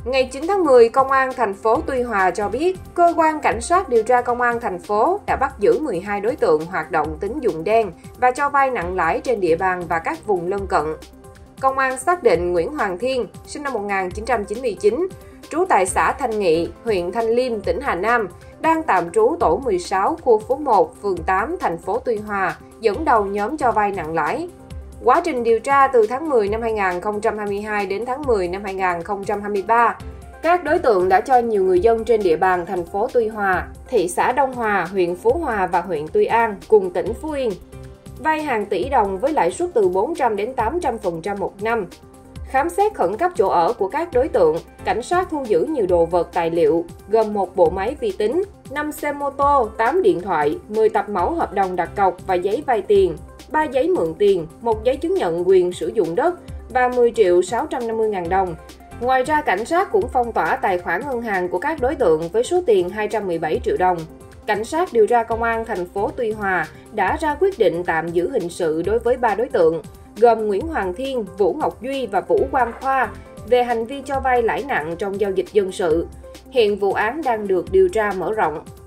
Ngày 9 tháng 10, Công an thành phố Tuy Hòa cho biết, Cơ quan Cảnh sát điều tra Công an thành phố đã bắt giữ 12 đối tượng hoạt động tín dụng đen và cho vay nặng lãi trên địa bàn và các vùng lân cận. Công an xác định Nguyễn Hoàng Thiên, sinh năm 1999, trú tại xã Thanh Nghị, huyện Thanh Liêm, tỉnh Hà Nam, đang tạm trú tổ 16, khu phố 1, phường 8, thành phố Tuy Hòa, dẫn đầu nhóm cho vay nặng lãi. Quá trình điều tra từ tháng 10 năm 2022 đến tháng 10 năm 2023, các đối tượng đã cho nhiều người dân trên địa bàn thành phố Tuy Hòa, thị xã Đông Hòa, huyện Phú Hòa và huyện Tuy An cùng tỉnh Phú Yên vay hàng tỷ đồng với lãi suất từ 400 đến 800% một năm. Khám xét khẩn cấp chỗ ở của các đối tượng, cảnh sát thu giữ nhiều đồ vật tài liệu, gồm một bộ máy vi tính, 5 xe mô tô, 8 điện thoại, 10 tập mẫu hợp đồng đặt cọc và giấy vay tiền, 3 giấy mượn tiền, 1 giấy chứng nhận quyền sử dụng đất và 10.650.000 đồng. Ngoài ra, cảnh sát cũng phong tỏa tài khoản ngân hàng của các đối tượng với số tiền 217 triệu đồng. Cảnh sát điều tra Công an thành phố Tuy Hòa đã ra quyết định tạm giữ hình sự đối với 3 đối tượng, gồm Nguyễn Hoàng Thiên, Vũ Ngọc Duy và Vũ Quang Khoa về hành vi cho vay lãi nặng trong giao dịch dân sự. Hiện vụ án đang được điều tra mở rộng.